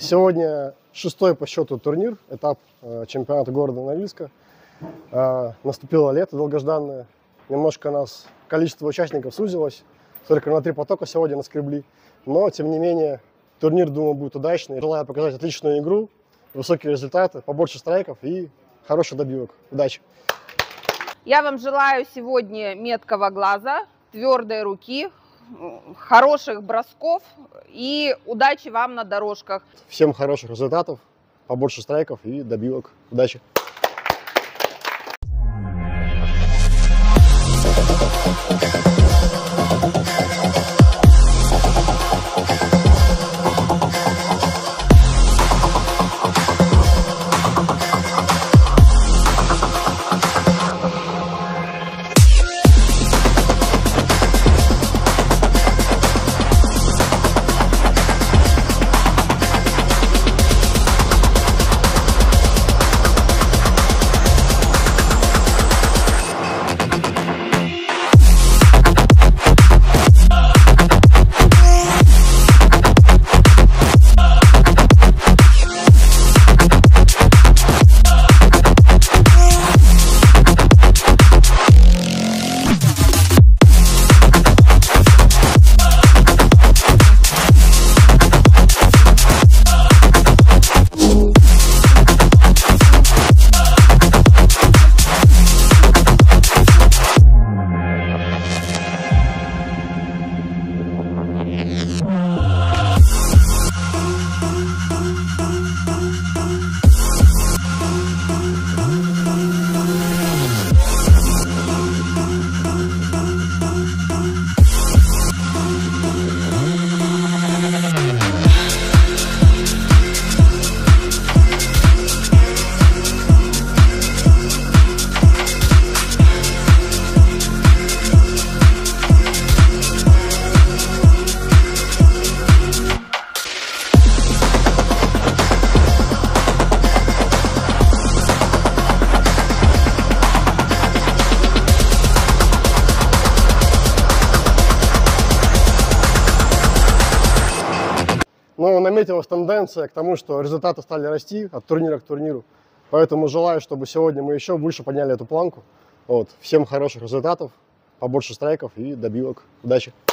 Сегодня 6-й по счету турнир, этап чемпионата города Норильска. Наступило лето долгожданное. Немножко нас количество участников сузилось. Только на 3 потока сегодня наскребли. Но, тем не менее, турнир, думаю, будет удачный. Желаю показать отличную игру, высокие результаты, побольше страйков и хороших добивок. Удачи! Я вам желаю сегодня меткого глаза, твердой руки, хороших бросков и удачи вам на дорожках. Всем хороших результатов, побольше страйков и добивок. Удачи! Но наметилась тенденция к тому, что результаты стали расти от турнира к турниру. Поэтому желаю, чтобы сегодня мы еще больше подняли эту планку. Всем хороших результатов, побольше страйков и добивок. Удачи!